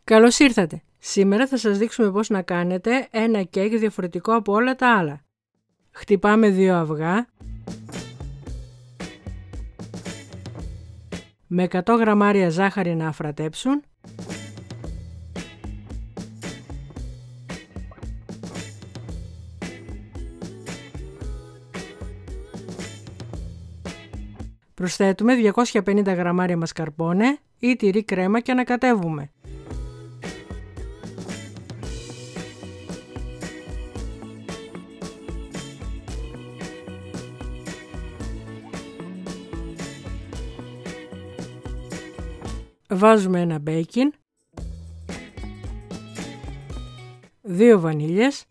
Καλώς ήρθατε! Σήμερα θα σας δείξουμε πώς να κάνετε ένα κέικ διαφορετικό από όλα τα άλλα. Χτυπάμε 2 αυγά με 100 γραμμάρια ζάχαρη να αφρατέψουν, προσθέτουμε 250 γραμμάρια μασκαρπόνε ή τυρί κρέμα και ανακατεύουμε. Βάζουμε ένα μπέικιν, 2 βανίλιες,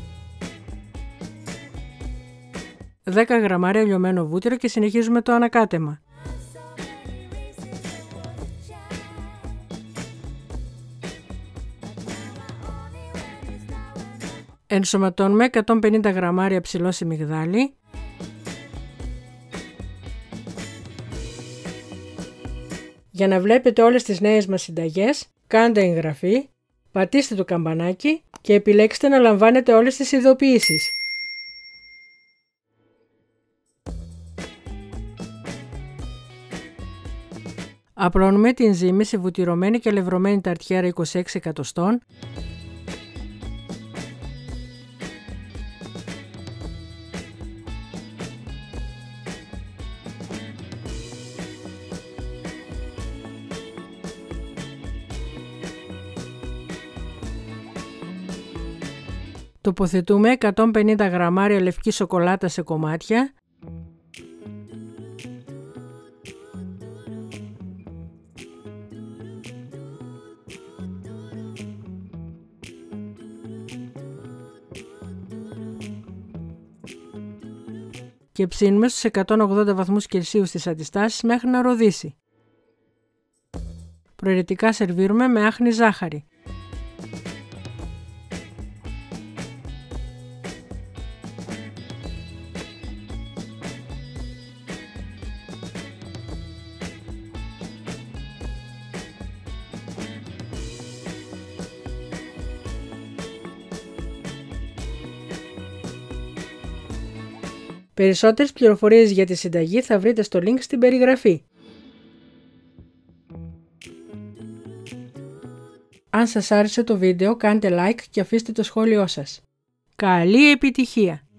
10 γραμμάρια λιωμένο βούτυρο και συνεχίζουμε το ανακάτεμα. Ενσωματώνουμε 150 γραμμάρια ψηλό σιμιγδάλι, για να βλέπετε όλες τις νέες μας συνταγές, κάντε εγγραφή, πατήστε το καμπανάκι και επιλέξτε να λαμβάνετε όλες τις ειδοποιήσεις. Απλώνουμε την ζύμη σε βουτυρωμένη και λευρωμένη ταρτιέρα 26 εκατοστών, τοποθετούμε 150 γραμμάρια λευκή σοκολάτα σε κομμάτια, και ψήνουμε στους 180 βαθμούς Κελσίου στις αντιστάσεις μέχρι να ροδίσει. Προαιρετικά σερβίρουμε με άχνη ζάχαρη. Περισσότερες πληροφορίες για τη συνταγή θα βρείτε στο link στην περιγραφή. Αν σας άρεσε το βίντεο κάντε like και αφήστε το σχόλιο σας. Καλή επιτυχία!